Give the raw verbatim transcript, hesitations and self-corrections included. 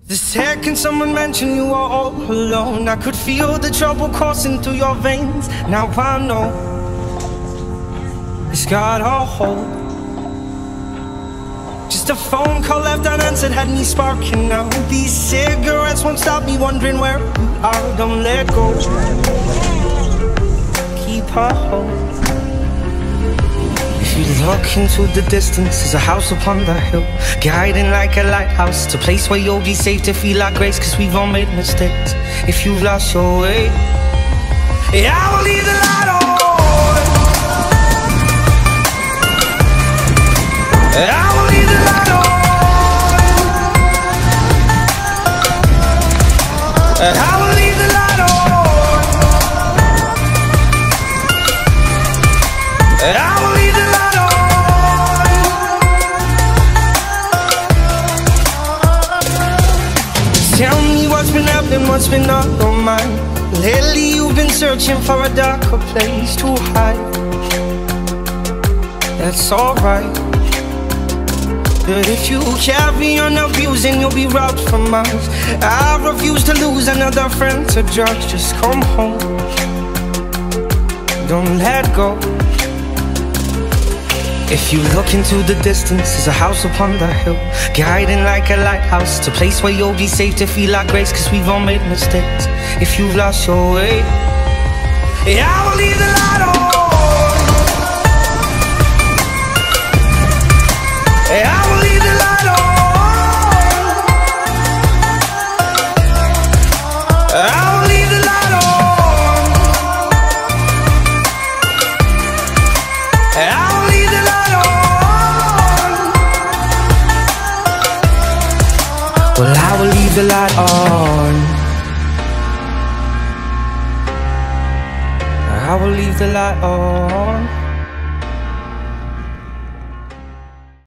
The second someone mentioned you were all alone, I could feel the trouble coursing through your veins. Now I know it's got a hold. Just a phone call left unanswered had me sparking now. These cigarettes won't stop me wondering where you are. Don't let go, keep a hold. If you look into the distance, there's a house upon the hill, guiding like a lighthouse. It's a place where you'll be safe to feel our grace, cause we've all made mistakes. If you've lost your way, yeah, I will leave the light on. I will leave the light on. I will leave the light on. I will leave the light on. Tell me what's been happening, what's been on your mind. Lately you've been searching for a darker place to hide. That's alright, but if you carry on abusing, you'll be robbed from us. I refuse to lose another friend to drugs. Just come home, don't let go. If you look into the distance, there's a house upon the hill, guiding like a lighthouse. It's a place where you'll be safe to feel our grace, cause we've all made mistakes. If you've lost your way, yeah, I will leave the light on. Yeah, I will leave the light on. I will leave the light on. I will leave the light on. Well, I will leave the light on. I will leave the light on.